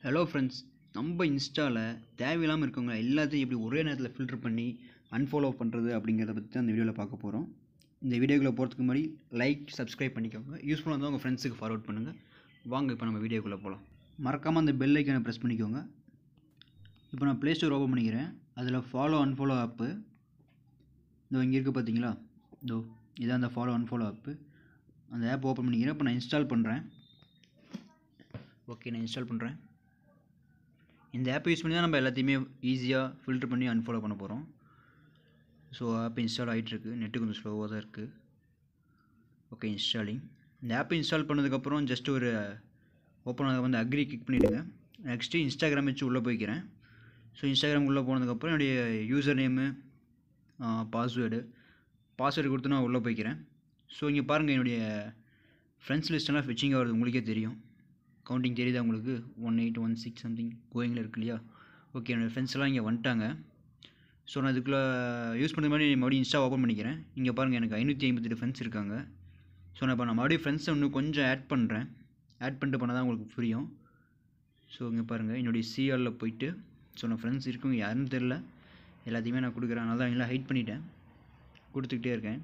Hello friends, நம்ம இன்ஸ்டாவில் தேவையில்லாமல் இருக்கவங்க எல்லாத்தையும் எப்படி ஒரே நேரத்தில் ஃபில்டர் பண்ணி அன்ஃபாலோ பண்ணுறது அப்படிங்கிறத பற்றி தான் இந்த வீடியோவில் பார்க்க போகிறோம். இந்த வீடியோக்குள்ளே போகிறதுக்கு முன்னாடி லைக், சப்ஸ்கிரைப் பண்ணிக்கோங்க. யூஸ்ஃபுல்லாக இருந்தால் உங்கள் ஃப்ரெண்ட்ஸுக்கு ஃபார்வர்ட் பண்ணுங்கள். வாங்க இப்போ நம்ம வீடியோக்குள்ளே போகலாம். மறக்காமல் அந்த பெல் ஐக்கானை ப்ரெஸ் பண்ணிக்கோங்க. இப்போ நான் ப்ளே ஸ்டோர் ஓப்பன் பண்ணிக்கிறேன். அதில் ஃபாலோ அன்ஃபாலோ ஆப்பு இதோ இங்கே இருக்குது பார்த்தீங்களா? இதோ இதான் அந்த ஃபாலோ அன்ஃபாலோ ஆப்பு. அந்த ஆப் ஓப்பன் பண்ணிக்கிறேன். இப்போ நான் இன்ஸ்டால் பண்ணுறேன். ஓகே, நான் இன்ஸ்டால் பண்ணுறேன். இந்த ஆப்பை யூஸ் பண்ணி தான் நம்ம எல்லாத்தையுமே ஈஸியாக ஃபில்டர் பண்ணி அன்ஃபாலோ பண்ண போகிறோம். ஸோ ஆப் இன்ஸ்டால் ஆகிட்டுருக்கு. நெட்டு கொஞ்சம் ஸ்லோவாக தான் இருக்குது. Okay, installing. இந்த ஆப்பை இன்ஸ்டால் பண்ணதுக்கப்புறம் ஜஸ்ட் ஒரு ஓப்பன் ஆக வந்து அக்ரி கிளிக் பண்ணிவிடுங்க. நெக்ஸ்ட்டு இன்ஸ்டாகிராம் வச்சு உள்ளே போய்க்கிறேன். ஸோ இன்ஸ்டாகிராம் உள்ளே போனதுக்கப்புறம் என்னுடைய யூசர் நேமு, பாஸ்வேர்டு கொடுத்து நான் உள்ளே போய்க்கிறேன். ஸோ இங்கே பாருங்கள், என்னுடைய ஃப்ரெண்ட்ஸ் லிஸ்ட்டெல்லாம் ஃபிச்சிங் ஆகிறது உங்களுக்கே தெரியும். கவுண்டிங் தெரியுதா உங்களுக்கு? 1816 சம்திங் கோயிங்கில் இருக்கு இல்லையா? ஓகே, என்னோடய ஃப்ரெண்ட்ஸ் எல்லாம் இங்கே வந்துட்டாங்க. ஸோ நான் இதுக்குள்ளே யூஸ் பண்ணுற மாதிரி மறுபடியும் இன்ஸ்டா ஓப்பன் பண்ணிக்கிறேன். இங்கே பாருங்கள், எனக்கு 558 ஃப்ரெண்ட்ஸ் இருக்காங்க. ஸோ நான் இப்போ மறுபடியும் ஃப்ரெண்ட்ஸை இன்னும் கொஞ்சம் ஆட் பண்ணுறேன். ஆட் பண்ணிட்டு பண்ணால் தான் உங்களுக்கு புரியும். ஸோ இங்கே பாருங்கள், என்னுடைய சிஆரில் போயிட்டு ஸோ நான் ஃப்ரெண்ட்ஸ் இருக்கவங்க யாருன்னு தெரில, எல்லாத்தையுமே நான் கொடுக்குறேன். அதனால தான் எல்லாம் ஹைட் பண்ணிட்டேன். கொடுத்துக்கிட்டே இருக்கேன்.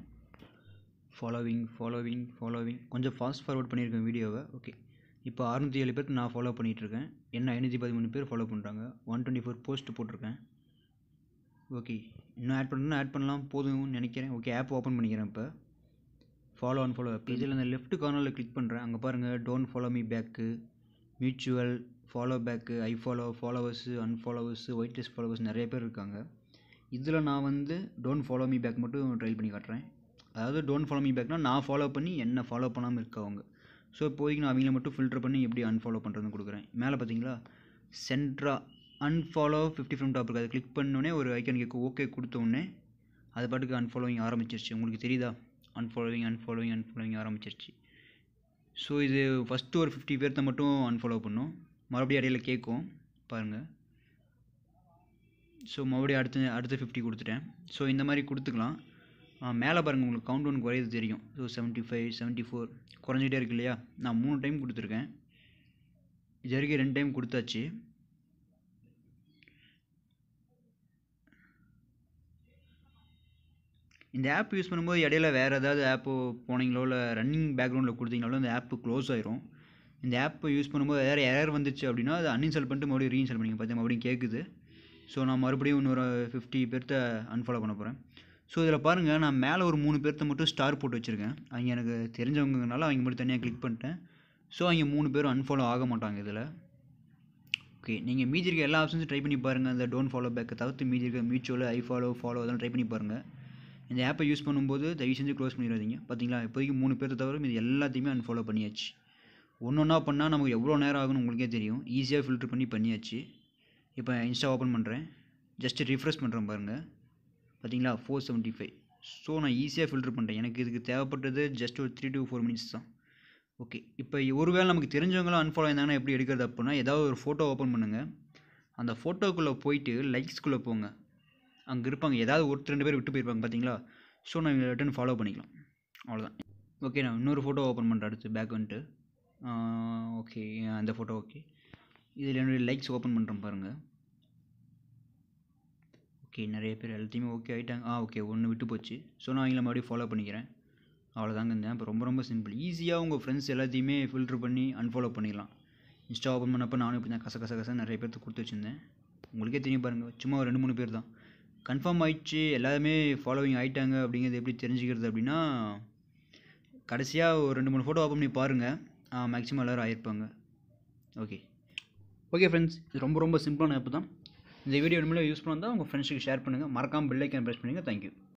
ஃபாலோவிங் கொஞ்சம் ஃபாஸ்ட் ஃபார்வர்ட் பண்ணியிருக்கேன் வீடியோவை. ஓகே, இப்போ 607 பேருக்கு நான் ஃபாலோ பண்ணிகிட்ருக்கேன். என்ன 513 பேர் ஃபாலோ பண்ணுறாங்க. 124 போஸ்ட் போட்டிருக்கேன். ஓகே, இன்னும் ஆட் பண்ணணும்னா ஆட் பண்ணலாம், போதும்னு நினைக்கிறேன். ஓகே, ஆப் ஓப்பன் பண்ணிக்கிறேன். இப்போ ஃபாலோ அன்ஃபாலோ ஆப் இதில் அந்த லெஃப்ட் கார்னரில் கிளிக் பண்ணுறேன். அங்கே பாருங்கள், don't follow me back, mutual, follow back, I follow, followers, unfollowers, white list followers நிறைய பேர் இருக்காங்க. இதில் நான் வந்து டோன்ட் ஃபாலோ மீ பேக் மட்டும் ட்ரை பண்ணி காட்டுறேன். அதாவது டோன்ட் ஃபாலோ மீ பேக்னால் நான் ஃபாலோ பண்ணி என்ன ஃபாலோ பண்ணாமல் இருக்கவங்க. ஸோ இப்போதைக்கு நான் அவங்கள மட்டும் ஃபில்டர் பண்ணி எப்படி அன்ஃபாலோ பண்ணுறதுன்னு கொடுக்குறேன். மேலே பார்த்தீங்களா, சென்ட்ரா அன்ஃபாலோ 50 ஃப்ரம் டாப் இருக்குது. அதை கிளிக் பண்ணோடனே ஒரு ஐக்கான் கேட்கும். ஓகே கொடுத்தோடனே அது பாட்டுக்கு அன்ஃபாலோவிங் ஆரம்பிச்சிருச்சு. உங்களுக்கு தெரியுதா? அன்ஃபாலோவிங் ஆரம்பிச்சிருச்சு. ஸோ இது ஃபஸ்ட்டு ஒரு 50 பேர்த்த மட்டும் அன்ஃபாலோ பண்ணும். மறுபடியும் இடையில கேட்கும் பாருங்கள். ஸோ மறுபடியும் அடுத்த 50 கொடுத்துட்டேன். ஸோ இந்த மாதிரி கொடுத்துக்கலாம். மேலே பாருங்கள், உங்களுக்கு கவுண்ட் ஒன் குறையுது தெரியும். ஸோ 75, 74 குறைஞ்சிட்டே இருக்கு இல்லையா? நான் 3 டைம் கொடுத்துருக்கேன். இது வரைக்கும் 2 டைம் கொடுத்தாச்சு. இந்த ஆப் யூஸ் பண்ணும்போது இடையில வேறு ஏதாவது ஆப்பு போனீங்களோ இல்லை ரன்னிங் பேக்ரவுண்டில் கொடுத்தீங்களோ இந்த ஆப்பு க்ளோஸ் ஆயிரும். இந்த ஆப்பை யூஸ் பண்ணும்போது வேறு எரர் வந்துச்சு அப்படின்னா அதை அன்இன்ஸ்டால் பண்ணிட்டு மறுபடியும் ரீஇன்ஸ்டால் பண்ணிங்க. பார்த்து மறுபடியும் கேட்குது. ஸோ நான் மறுபடியும் இன்னொரு 50 பேர்த்த அன்ஃபாலோ பண்ண போகிறேன். ஸோ இதில் பாருங்கள், நான் மேலே ஒரு 3 பேர்த்த மட்டும் ஸ்டார் போட்டு வச்சுருக்கேன். அவங்க எனக்கு தெரிஞ்சவங்கனால அவங்க மட்டும் தனியாக கிளிக் பண்ணிட்டேன். ஸோ அவங்க 3 பேரும் அன்ஃபாலோ ஆக மாட்டாங்க இதில். ஓகே, நீங்கள் மீதி இருக்க எல்லா ஆப்ஷன்ஸும் ட்ரை பண்ணி பாருங்கள். அந்த டோன்ட் ஃபாலோ பேக்கை தவிர்த்து மீதி இருக்க மியூச்சுவல், ஐ ஃபாலோ அதெல்லாம் ட்ரை பண்ணி பாருங்கள். இந்த ஆப்பை யூஸ் பண்ணும்போது தயவு செஞ்சு க்ளோஸ் பண்ணிடாதீங்க. பார்த்தீங்களா, இப்போதைக்கு 3 பேர்த்த தவிர மீது எல்லாத்தையுமே அன்ஃபாலோ பண்ணியாச்சு. ஒன்றா பண்ணால் நமக்கு எவ்வளோ நேரம் ஆகுன்னு உங்களுக்கே தெரியும். ஈஸியாக ஃபில்டர் பண்ணியாச்சு. இப்போ இன்ஸ்டா ஓப்பன் பண்ணுறேன். ஜஸ்ட்டு ரிஃப்ரெஷ் பண்ணுறேன் பாருங்கள். பார்த்தீங்களா, 475. ஸோ நான் ஈஸியாக ஃபில்டர் பண்ணுறேன். எனக்கு இதுக்கு தேவைப்பட்டது ஜஸ்ட் ஒரு 3 to 4 மினிட்ஸ் தான். ஓகே, இப்போ ஒருவேளை நமக்கு தெரிஞ்சவங்களும் அன்ஃபாலோ இருந்தாங்கன்னா எப்படி எடுக்கிறது அப்படின்னா, ஏதாவது ஒரு ஃபோட்டோ ஓப்பன் பண்ணுங்கள். அந்த ஃபோட்டோக்குள்ளே போயிட்டு லைக்ஸ்குள்ளே போங்க. அங்கே இருப்பாங்க, ஏதாவது 1-2 பேர் விட்டு போயிருப்பாங்க பார்த்தீங்களா? ஸோ நான் இவங்க ரிட்டன் ஃபாலோ பண்ணிக்கலாம். அவ்வளோதான். ஓகே, நான் இன்னொரு ஃபோட்டோ ஓப்பன் பண்ணுறேன். அடுத்து பேக் வந்துட்டு ஓகே, அந்த ஃபோட்டோ ஓகே. இதில் என்னுடைய லைக்ஸ் ஓப்பன் பண்ணுறேன் பாருங்கள். ஓகே, நிறைய பேர் எல்லாத்தையுமே ஓகே ஆகிட்டாங்க. ஓகே, ஒன்று விட்டு போச்சு. ஸோ நான் அவங்கள மறுபடியும் ஃபாலோ பண்ணிக்கிறேன். அவ்வளோதாங்க. இந்த ஆப் ரொம்ப சிம்பிள். ஈஸியாக உங்கள் ஃப்ரெண்ட்ஸ் எல்லாத்தையுமே ஃபில்டர் பண்ணி அன்ஃபாலோ பண்ணிடலாம். இன்ஸ்டா ஓப்பன் பண்ணப்போ நானும் இப்படி தான் கச நிறைய பேர்த்து கொடுத்து வச்சுருந்தேன். உங்களுக்கே தெரியும் பாருங்கள், சும்மா ஒரு 2-3 பேர் தான். கன்ஃபார்ம் ஆகிடுச்சு, எல்லாருமே ஃபாலோவிங் ஆகிட்டாங்க அப்படிங்கிறது எப்படி தெரிஞ்சுக்கிறது அப்படின்னா, கடைசியாக ஒரு 2-3 ஃபோட்டோ ஓப்பன் பண்ணி பாருங்கள். மேக்ஸிமம் எல்லோரும் ஆகிருப்பாங்க. ஓகே ஃப்ரெண்ட்ஸ், இது ரொம்ப சிம்பிளான ஆப் தான். இந்த வீடியோ உண்மையிலே யூஸ் பண்ணால் உங்கள் ஃப்ரெண்ட்ஸுக்கு ஷேர் பண்ணுங்கள். மறக்காமல் பெல் ஐக்கான் ப்ரெஸ் பண்ணுங்கள். தேங்க்யூ.